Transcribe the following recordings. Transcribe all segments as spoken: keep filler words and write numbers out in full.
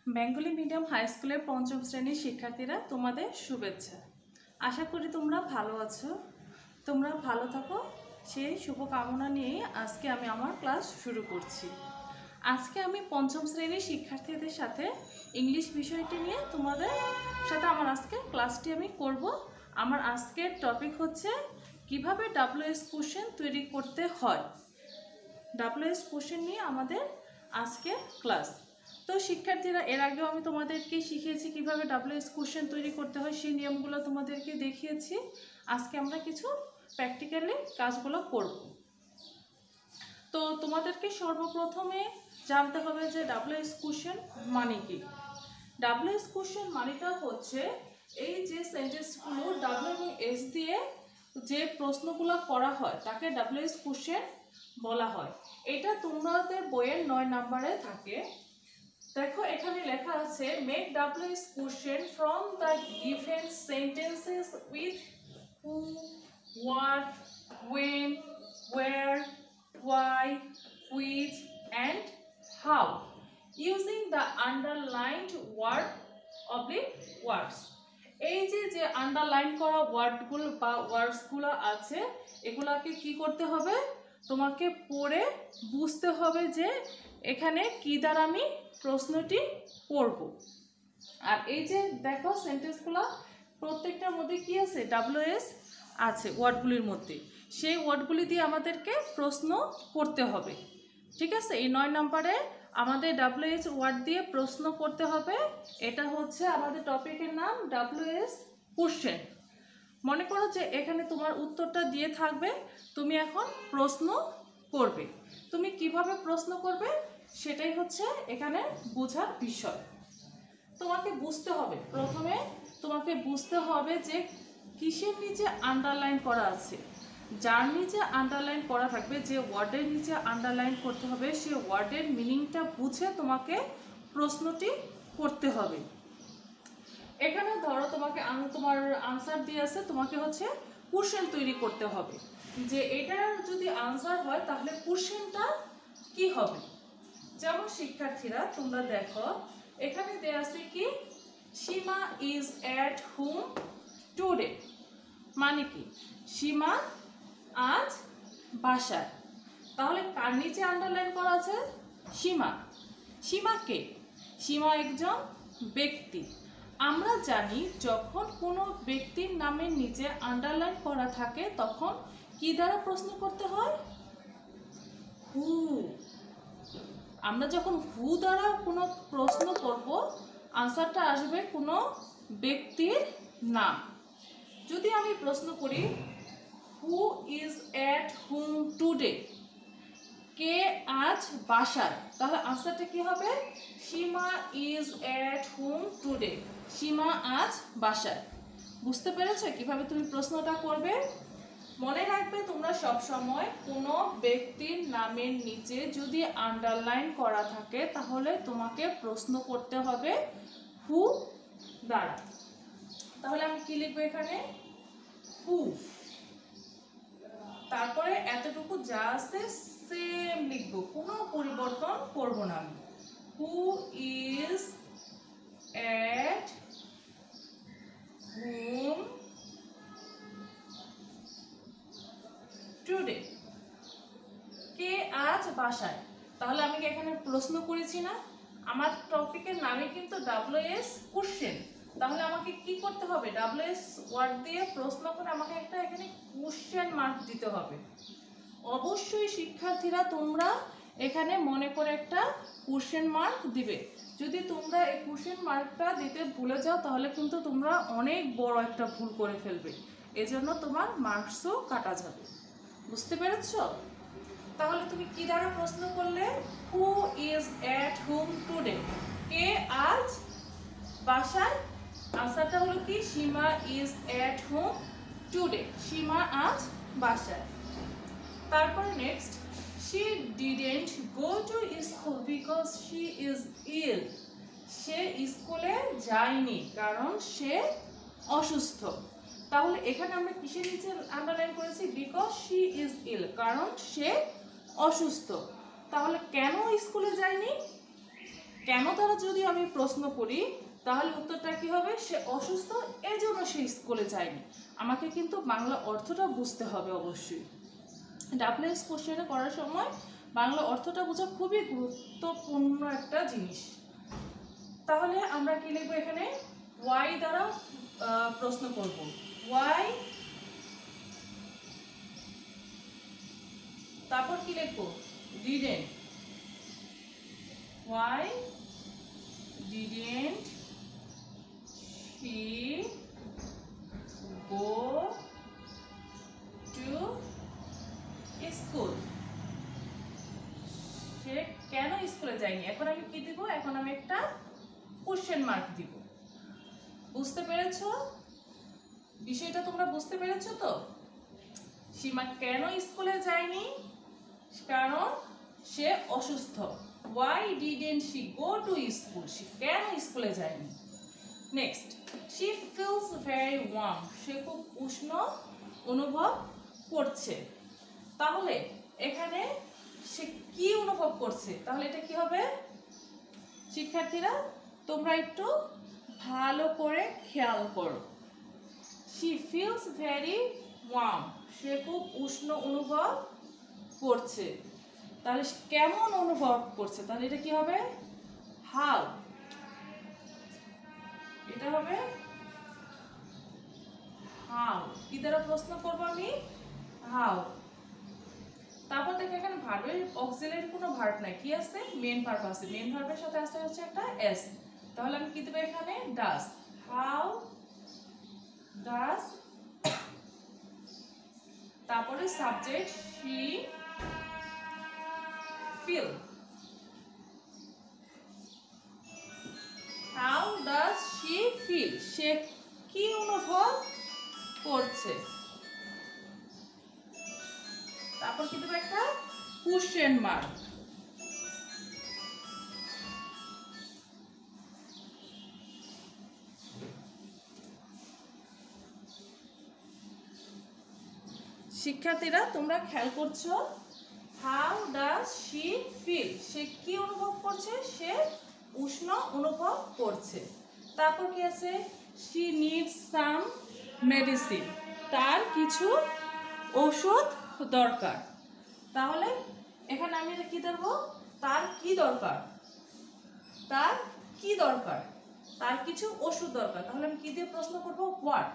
Bengali medium high স্কুলের পঞ্চম শ্রেণীর শিক্ষার্থীরা তোমাদের শুভেচ্ছা। আশা করি তোমরা ভালো আছো। তোমরা ভালো থাকো সেই শুভকামনা নিয়ে আজকে আমি আমার ক্লাস শুরু করছি। আজকে আমি পঞ্চম শ্রেণীর শিক্ষার্থীদের সাথে ইংলিশ বিষয়টি নিয়ে তোমাদের সাথে আমার আজকে ক্লাসটি আমি করব। আমার আজকের টপিক হচ্ছে কিভাবে ডাব্লিউএস কোশ্চেন তৈরি করতে হয়। ডাব্লিউএস কোশ্চেন নিয়ে আমাদের আজকের ক্লাস। তো শিক্ষার্থীরা, এর আগেও আমি তোমাদেরকে শিখিয়েছি কিভাবে ডাব্লিউএস কোশ্চেন তৈরি করতে হয়, সেই নিয়মগুলো তোমাদেরকে দেখিয়েছি। আজকে আমরা কিছু প্র্যাকটিক্যালি কাজগুলো করব। তো তোমাদেরকে সর্বপ্রথমে জানতে হবে যে ডাব্লিউএস কোশ্চেন মানে কি। ডাব্লিউএস কোশ্চেন মানেটা হচ্ছে এই যে সেন্টেন্সগুলো ডাব্লিউ এবং এস দিয়ে যে প্রশ্নগুলো করা হয় তাকে ডাব্লিউএস কোশ্চেন বলা হয়। এটা তোমাদের বইয়ের নয় নম্বরে থাকে। দেখো, এখানে লেখা আছে মেক ডাব্লিউএস question from the given sentences with who, what, when, where, why, which and how using the underlined word oblique words. এই যে যে আন্ডারলাইন করা ওয়ার্ডগুলো বা ওয়ার্ডসগুলো আছে, এগুলাকে কি করতে হবে, তোমাকে পড়ে বুঝতে হবে যে এখানে কি দ্বারা আমি প্রশ্নটি করব। আর এই যে দেখো সেন্টেন্সগুলো প্রত্যেকটার মধ্যে কি আছে, ডাব্লিউএস আছে ওয়ার্ডগুলির মধ্যে। সেই ওয়ার্ডগুলি দিয়ে আমাদেরকে প্রশ্ন করতে হবে। ঠিক আছে, এই নয় নম্বরে আমাদের ডাব্লিউএস ওয়ার্ড দিয়ে প্রশ্ন করতে হবে। এটা হচ্ছে আমাদের টপিকের নাম ডাব্লিউএস কোশ্চেন। মনে করো যে এখানে তোমার উত্তরটা দিয়ে থাকবে, তুমি এখন প্রশ্ন করবে। তুমি কিভাবে প্রশ্ন করবে সেটাই হচ্ছে এখানে বোঝার বিষয়। তোমাকে বুঝতে হবে, প্রথমে তোমাকে বুঝতে হবে যে কিসের নিচে আন্ডারলাইন করা আছে। যার নিচে আন্ডারলাইন করা থাকবে, যে ওয়ার্ডের নিচে আন্ডারলাইন করতে হবে, সে ওয়ার্ডের মিনিংটা বুঝে তোমাকে প্রশ্নটি করতে হবে। এখানে ধরো তোমাকে তোমার আনসার দিয়ে আছে, তোমাকে হচ্ছে কোশ্চেন তৈরি করতে হবে যে এটার যদি আনসার হয় তাহলে কোশ্চেনটা কি হবে। যেমন শিক্ষার্থীরা তোমরা দেখো, এখানে দেয়া আছে কি, Seema is at home today. মানে কি, সীমা আজ বাসায়। তাহলে কার নিচে আন্ডারলাইন করা আছে, সীমা। সীমা কে? সীমা একজন ব্যক্তি। আমরা জানি যখন কোনো ব্যক্তির নামের নিচে আন্ডারলাইন করা থাকে তখন কি দ্বারা প্রশ্ন করতে হয়, হু। আমরা যখন হু দ্বারা কোনো প্রশ্ন করব, আনসারটা আসবে কোনো ব্যক্তির নাম। যদি আমি প্রশ্ন করি who is at home today, কে আজ বাসায়, তাহলে আনসারটা কি হবে, Seema is at home today, Seema আজ বাসায়। বুঝতে পেরেছো কিভাবে তুমি প্রশ্নটা করবে? মনে রাখবে তোমরা সব সময় কোনো ব্যক্তির নামের নিচে যদি আন্ডারলাইন করা থাকে তাহলে তোমাকে প্রশ্ন করতে হবে হু দ্বারা। তাহলে আমি কি লিখবো এখানে, হু। তারপরে এতটুকু যা আছে সেম লিখবো, কোনো পরিবর্তন করব না আমি। Who is at home today, কে আজ বাসায়। তাহলে আমি কি এখানে প্রশ্ন করেছি না? আমার টপিকের নামে কিন্তু ডাব্লিউএস কোশ্চেন। তাহলে আমাকে কি করতে হবে, ডাব্লিউএস ওয়ার্ড দিয়ে প্রশ্ন করে আমাকে একটা এখানে কোশ্চেন মার্ক দিতে হবে। অবশ্যই শিক্ষার্থীরা তোমরা এখানে মনে করে একটা কোশ্চেন মার্ক দিবে। যদি তোমরা এই কোশ্চেন মার্কটা দিতে ভুলে যাও তাহলে কিন্তু তোমরা অনেক বড় একটা ভুল করে ফেলবে, এজন্য তোমার মার্কসও কাটা যাবে। বুঝতে পেরেছ? তাহলে তুমি কি দ্বারা প্রশ্ন করলে, who is at home today, কে আজ বাসায়। আনসারটা হলো কি, Seema is at home today, Seema আজ বাসায়। তারপর next, she didn't go to school because she is ill, সে স্কুলে যায়নি কারণ সে অসুস্থ। তাহলে এখানে আমরা কিসের নিচে আন্ডারলাইন করেছি, বিকজ শি ইজ ইল, কারণ সে অসুস্থ। তাহলে কেন স্কুলে যায়নি, কেন দ্বারা যদি আমি প্রশ্ন করি তাহলে উত্তরটা কি হবে, সে অসুস্থ এই জন্য সে স্কুলে যায়নি। আমাকে কিন্তু বাংলা অর্থটা বুঝতে হবে অবশ্যই। ডাব্লিউএস কোশ্চেনে করার সময় বাংলা অর্থটা বোঝা খুবই গুরুত্বপূর্ণ একটা জিনিস। তাহলে আমরা কি লিখবো এখানে, ওয়াই দ্বারা প্রশ্ন করব, ওয়াই, তারপর কি লিখবো, didn't, why didn't she go to school, সে কেন স্কুলে যায়নি। এখন আমি কি দিব, এখন আমি একটা কোশ্চেন মার্ক দিব। বুঝতে পেরেছো বিষয়টা, তোমরা বুঝতে পেরেছো তো? সীমা কেন স্কুলে যায়নি, কারণ সে অসুস্থ। Why didn't she go to school? সে কেন স্কুলে যায়নি। Next, she feels very warm, সে খুব উষ্ণ অনুভব করছে। তাহলে এখানে সে কি অনুভব করছে, তাহলে এটা কি হবে, শিক্ষার্থীরা তোমরা একটু ভালো করে খেয়াল করো। she feels very warm, সে খুব উষ্ণ অনুভব করছে। তাহলে কেমন অনুভব করছে, তাহলে এটা কি হবে, হাউ, এটা হবে হাউ। কি দ্বারা প্রশ্ন করব আমি, হাউ। তারপর দেখো এখানে ভার্বের অক্সিলারি কোনো ভার্ব নাই, কি আছে, মেইন ভার্ব আছে। মেইন ভার্বের সাথে আছে হচ্ছে একটা এস। তাহলে আমি কি দেব এখানে, ডাস, হাউ ডাস, তারপরে subject she feel, how does she feel, সে কি অনুভব করছে। তারপর কি দেব একটা কোশ্চেন মার্ক। শিক্ষার্থীরা তোমরা খেয়াল করছো, হাউ ডাজ শি ফিল, সে কি অনুভব করছে, সে উষ্ণ অনুভব করছে। তারপর কি আছে, শি নিডস সাম মেডিসিন, তার কিছু ওষুধ দরকার। তাহলে এখানে আমি এটা কি দেবো, তার কি দরকার, তার কি দরকার, তার কিছু ওষুধ দরকার। তাহলে আমি কি দিয়ে প্রশ্ন করব, হোয়াট,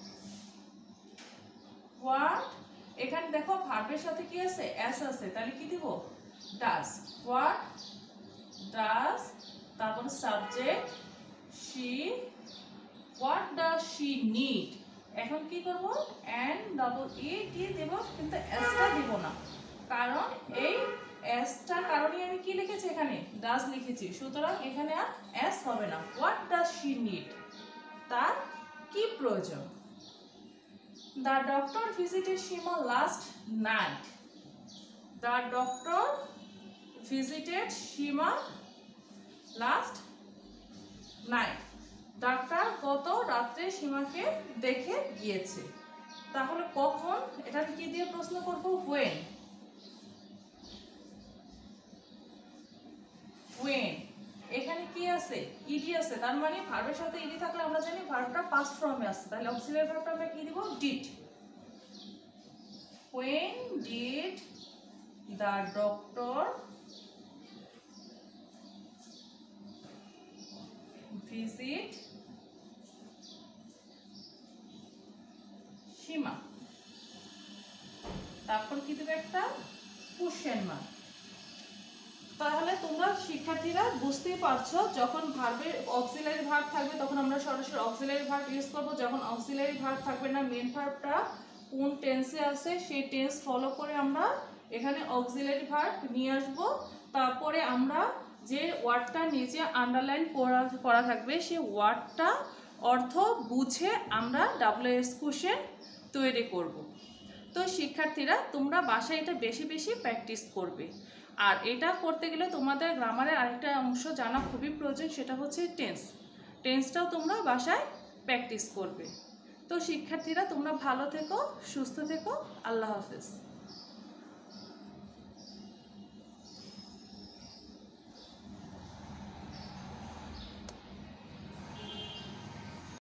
হোয়াট। এখানে দেখো ভার্বের সাথে কি আছে, এস আছে, তাহলে কি দিব, ডাজ, হোয়াট ডাজ, তারপর subject she, what does she need. এখন কি করব, এন ডাবল ই টি দেব, কিন্তু এসটা দিব না, কারণ এই এসটার কারণে আমি কি লিখেছি, এখানে ডাজ লিখেছি, সুতরাং এখানে আর এস হবে না। হোয়াট ডাজ শি নিড, তার কি প্রয়োজন। The doctor visited Shima last night. The doctor visited Shima last night. Doctor গত রাত্রে সীমাকে দেখে গিয়েছে। তাহলে কখন, এটা কি দিয়ে প্রশ্ন করব, when, when। এখানে কি আছে, ইডি আছে, তার মানে ভার্বের সাথে ইডি থাকলে আমরা জানি ভার্বটা পাস্ট ফর্মে আছে, তাহলে অক্সিলারি ভার্বটা আমরা কি দিব, did. when did the doctor visit Shima, তারপর কি দেবে একটা কোশ্চেন মার্ক। তাহলে তোমরা শিক্ষার্থীরা বুঝতেই পারছো, যখন ভার্বের অক্সিলারি ভার্ব থাকবে তখন আমরা সরাসরি অক্সিলারি ভার্ব ইউজ করব। যখন অক্সিলারি ভার্ব থাকবে না, মেন ভার্বটা কোন টেন্সে আছে সেই টেন্স ফলো করে আমরা এখানে অক্সিলারি ভার্ব নিয়ে আসব। তারপরে আমরা যে ওয়ার্ডটা নিচে আন্ডারলাইন করা করা থাকবে সেই ওয়ার্ডটা অর্থ বুঝে আমরা ডাব্লিউএস কোশ্চেন তৈরি করব। তো শিক্ষার্থীরা তোমরা বাসায় এটা বেশি বেশি প্র্যাকটিস করবে। আর এটা করতে গেলে তোমাদের গ্রামারের আরেকটা অংশ জানা খুবই প্রয়োজন, সেটা হচ্ছে টেন্স। টেন্সটাও তোমরা বাসায় প্র্যাকটিস করবে। তো শিক্ষার্থীরা তোমরা ভালো থেকো, সুস্থ থেকো, আল্লাহ হাফেজ।